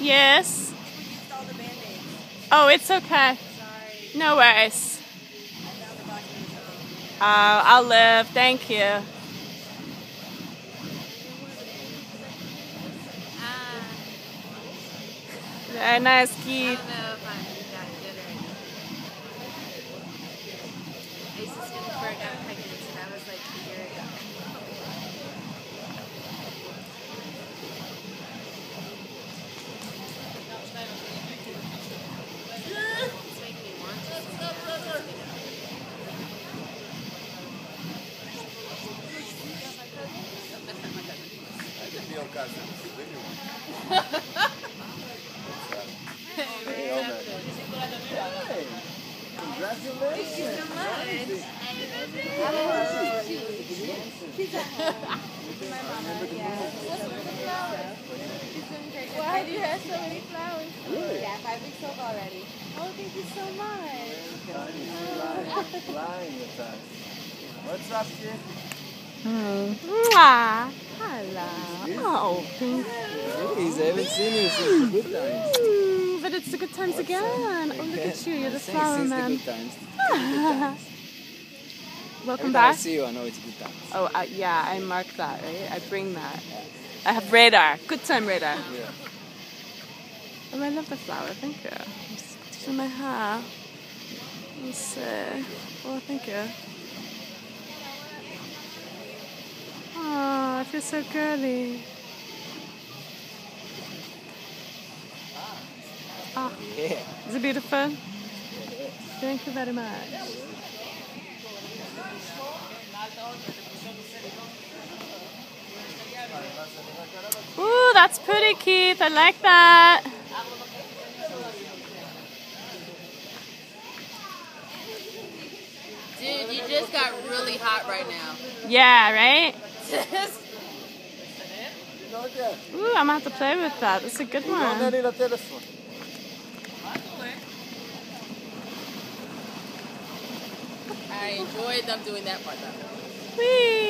Yes. We used all the Band-Aids. Oh, it's okay. Sorry. No worries. I found the box in the phone. I'll live. Thank you. Very nice, I Keith. don't know if I'm that good right now. I used to swim before I got pregnant, so that was like a year ago. It's making me want to swim now. I can be your cousin. Thank you so much. Why do you have so many flowers? Really? Yeah, 5 weeks old already. Oh, thank you so much. Flying with us. What's up, kid? Mwah. Hello. Oh, thank you. Please, I haven't seen you since the good times. But it's the good times again. Oh, look at you. You're the flower Since the man. good times. Every Welcome time I back. see you, I know it's good times. Oh, yeah, I mark that, right? I bring that. I have radar. Good time radar. Yeah. Oh, I love the flower. Thank you. I'm just touching my hair. Let's see. Oh, thank you. Oh, I feel so girly. Oh, Yeah. is it beautiful? Thank you very much. Ooh, that's pretty, Keith. I like that. Dude, you just got really hot right now. Yeah, right? לא יודע. Ooh, I'm gonna have to play with that. That's a good הוא לא עונה one. לי לטלפון. I enjoyed them doing that part though. Whee!